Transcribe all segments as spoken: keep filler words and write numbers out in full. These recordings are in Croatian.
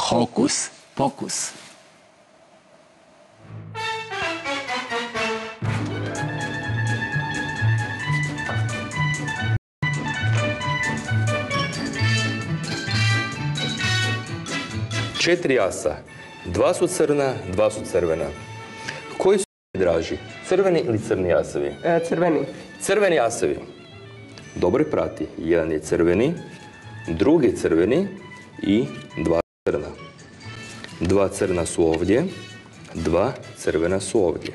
Hokus pokus. Četiri jasa. Dva su crna, dva su crvena. Koji su draži? Crveni ili crni jasevi? E, crveni. Crveni jasevi. Dobro prati. Jedan je crveni, drugi crveni i dva crna. Dva crna su ovdje, dva crvena su ovdje.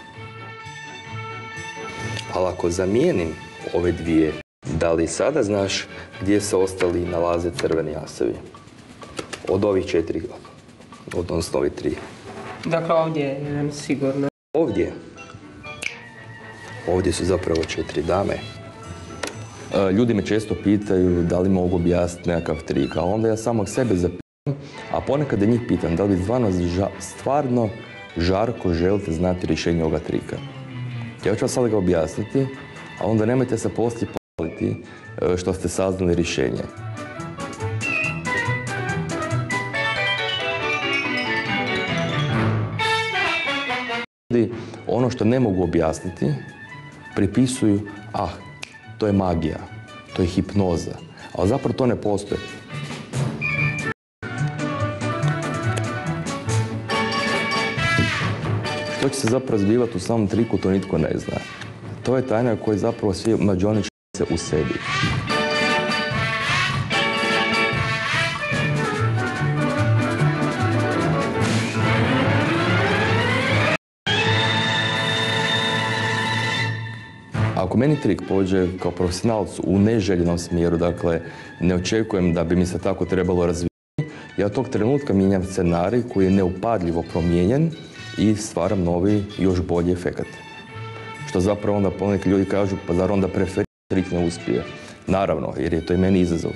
Ali ako zamijenim ove dvije, da li sada znaš gdje se ostali nalaze crveni jasevi? Od ovih četiri, odnosno ovih tri. Dakle, ovdje je jedan sigurno. Ovdje. Ovdje su zapravo četiri dame. Ljudi me često pitaju da li mogu objasniti nekakav trik, a onda ja samog sebe zapitam, a ponekad njih pitam da li stvarno, stvarno žarko želite znati rješenje ovoga trika. Ja ću vam sad ga objasniti, a onda nemojte se poslije paliti što ste saznali rješenje. Ono što ne mogu objasniti, pripisuju, ah, to je magija, to je hipnoza, ali zapravo to ne postoji. Što će se zapravo zbivati u samom triku, to nitko ne zna. To je tajna koju zapravo svi mađioničari se u sebi. Ako meni trik pođe kao profesionalcu u neželjenom smjeru, dakle, ne očekujem da bi mi se tako trebalo razvijati, ja od tog trenutka mijenjam scenarij koji je neupadljivo promijenjen i stvaram novi, još bolji efekat. Što zapravo onda poneki ljudi kažu, pa zar onda preferira trik ne uspije? Naravno, jer je to i meni izazov.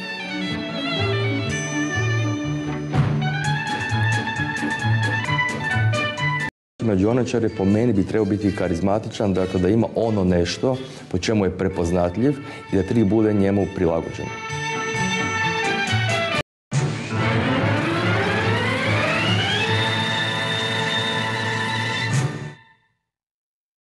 Mađioničar po meni bi trebao biti karizmatičan, dakle da ima ono nešto po čemu je prepoznatljiv i da trik bude njemu prilagođen.